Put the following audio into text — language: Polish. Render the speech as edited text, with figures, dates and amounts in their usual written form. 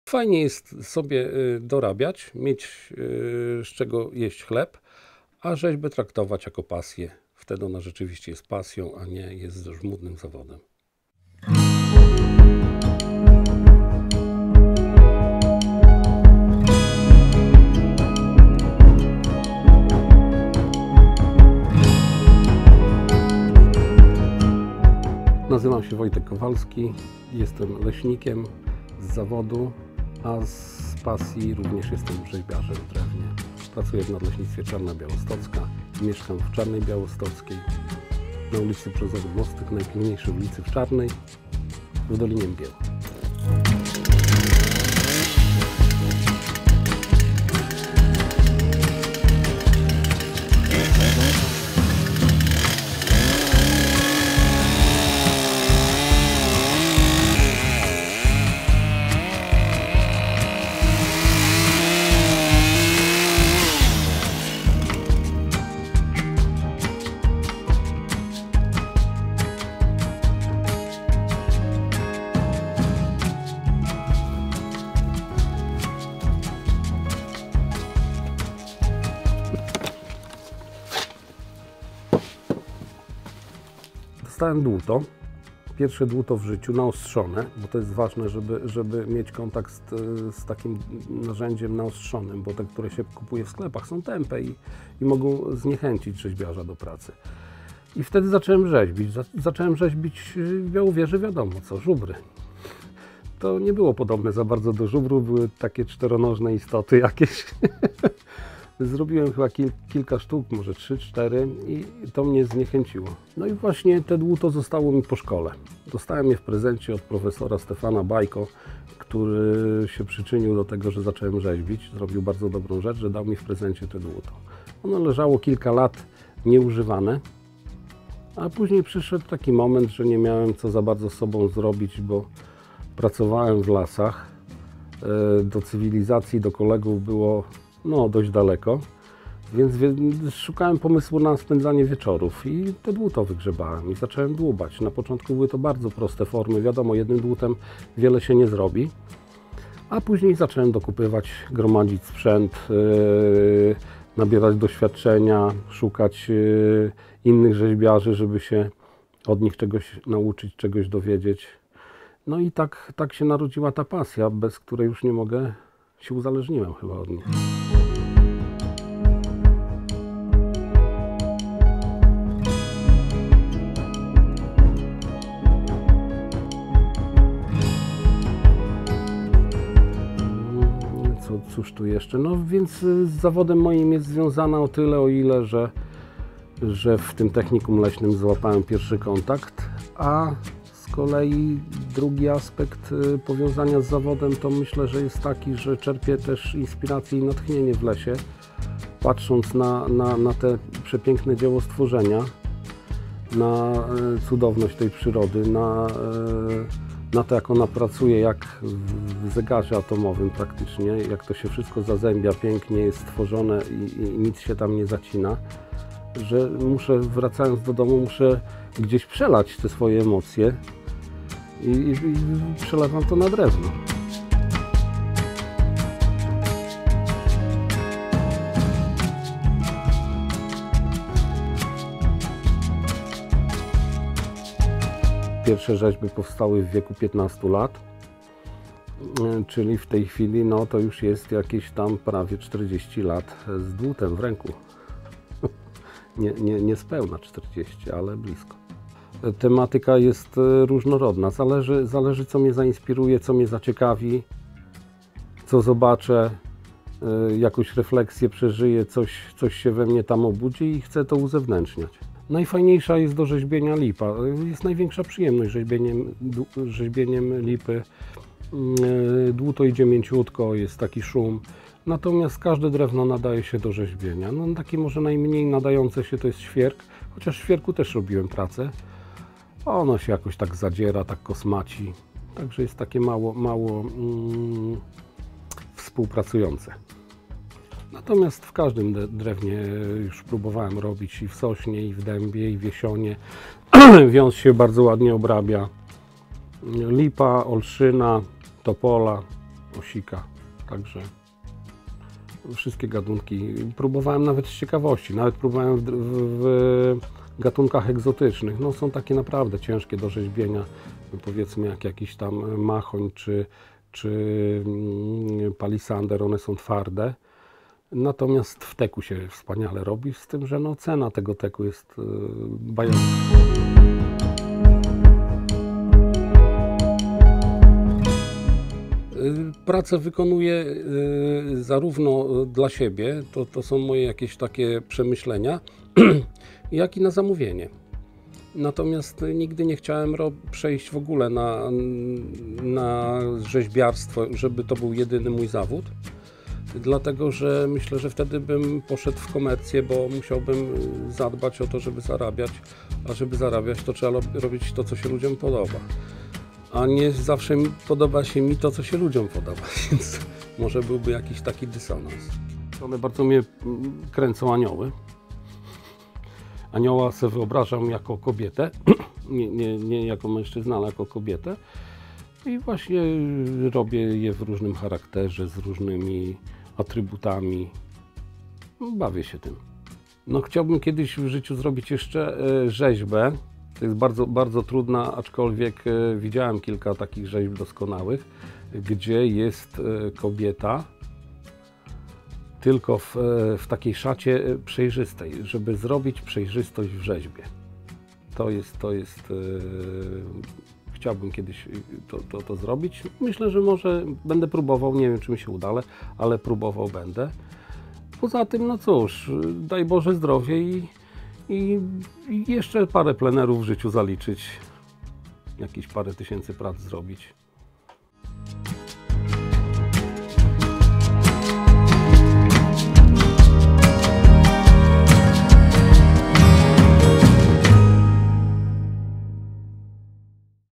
Fajnie jest sobie dorabiać, mieć z czego jeść chleb, a rzeźbę traktować jako pasję. Wtedy ona rzeczywiście jest pasją, a nie jest żmudnym zawodem. Nazywam się Wojtek Kowalski, jestem leśnikiem z zawodu, a z pasji również jestem rzeźbiarzem w drewnie. Pracuję w Nadleśnictwie Czarna Białostocka, mieszkam w Czarnej Białostockiej, na ulicy Brzozowy Mostek, najpiękniejszej ulicy w Czarnej, w Dolinie Mgieł. Dostałem dłuto, pierwsze dłuto w życiu, naostrzone, bo to jest ważne, żeby mieć kontakt z takim narzędziem naostrzonym, bo te, które się kupuje w sklepach, są tępe i mogą zniechęcić rzeźbiarza do pracy. I wtedy zacząłem rzeźbić. Zacząłem rzeźbić w Białowieży, wiadomo co, żubry. To nie było podobne za bardzo do żubru, były takie czteronożne istoty jakieś. Zrobiłem chyba kilka sztuk, może 3-4 i to mnie zniechęciło. No i właśnie te dłuto zostało mi po szkole. Dostałem je w prezencie od profesora Stefana Bajko, który się przyczynił do tego, że zacząłem rzeźbić. Zrobił bardzo dobrą rzecz, że dał mi w prezencie te dłuto. Ono leżało kilka lat nieużywane, a później przyszedł taki moment, że nie miałem co za bardzo z sobą zrobić, bo pracowałem w lasach. Do cywilizacji, do kolegów było dość daleko, więc szukałem pomysłu na spędzanie wieczorów i te dłuto wygrzebałem i zacząłem dłubać. Na początku były to bardzo proste formy, wiadomo, jednym dłutem wiele się nie zrobi, a później zacząłem dokupywać, gromadzić sprzęt, nabierać doświadczenia, szukać innych rzeźbiarzy, żeby się od nich czegoś nauczyć, czegoś dowiedzieć. No i tak się narodziła ta pasja, bez której już nie mogę, się uzależniłem chyba od nich. Cóż tu jeszcze? No więc z zawodem moim jest związana o tyle, o ile, że w tym technikum leśnym złapałem pierwszy kontakt, a z kolei drugi aspekt powiązania z zawodem to myślę, że jest taki, że czerpię też inspirację i natchnienie w lesie, patrząc na te przepiękne dzieło stworzenia, na cudowność tej przyrody, na to, jak ona pracuje, jak w zegarze atomowym praktycznie, jak to się wszystko zazębia, pięknie jest stworzone i nic się tam nie zacina, że muszę, wracając do domu, muszę gdzieś przelać te swoje emocje i przelewam to na drewno. Pierwsze rzeźby powstały w wieku 15 lat, czyli w tej chwili to już jest jakieś tam prawie 40 lat z dłutem w ręku. Nie spełna 40, ale blisko. Tematyka jest różnorodna, zależy co mnie zainspiruje, co mnie zaciekawi, co zobaczę, jakąś refleksję przeżyję, coś się we mnie tam obudzi i chcę to uzewnętrzniać. Najfajniejsza jest do rzeźbienia lipa, jest największa przyjemność rzeźbieniem lipy. Dłuto idzie mięciutko, jest taki szum, natomiast każde drewno nadaje się do rzeźbienia. Takie może najmniej nadające się to jest świerk, chociaż w świerku też robiłem pracę. Ono się jakoś tak zadziera, tak kosmaci, także jest takie mało współpracujące. Natomiast w każdym drewnie już próbowałem robić, i w sośnie, i w dębie, i w jesionie. Wiąz się bardzo ładnie obrabia. Lipa, olszyna, topola, osika, także wszystkie gatunki. Próbowałem nawet z ciekawości, nawet próbowałem w gatunkach egzotycznych. No są takie naprawdę ciężkie do rzeźbienia, powiedzmy jak jakiś tam machoń czy palisander, one są twarde. Natomiast w teku się wspaniale robi, z tym, że no cena tego teku jest bajońska. Pracę wykonuję zarówno dla siebie, to są moje jakieś takie przemyślenia, jak i na zamówienie. Natomiast nigdy nie chciałem przejść w ogóle na rzeźbiarstwo, żeby to był jedyny mój zawód. Dlatego, że myślę, że wtedy bym poszedł w komercję, bo musiałbym zadbać o to, żeby zarabiać, a żeby zarabiać, to trzeba robić to, co się ludziom podoba. A nie zawsze podoba się mi to, co się ludziom podoba, więc może byłby jakiś taki dysonans. One bardzo mnie kręcą anioły. Anioła sobie wyobrażam jako kobietę, nie jako mężczyznę, ale jako kobietę. I właśnie robię je w różnym charakterze, z różnymi atrybutami. Bawię się tym. No, chciałbym kiedyś w życiu zrobić jeszcze rzeźbę. To jest bardzo, bardzo trudna, aczkolwiek widziałem kilka takich rzeźb doskonałych, gdzie jest kobieta tylko w takiej szacie przejrzystej, żeby zrobić przejrzystość w rzeźbie. Chciałbym kiedyś to zrobić. Myślę, że może będę próbował, nie wiem czy mi się uda, ale próbował będę. Poza tym, no cóż, daj Boże zdrowie i jeszcze parę plenerów w życiu zaliczyć, jakieś parę tysięcy prac zrobić.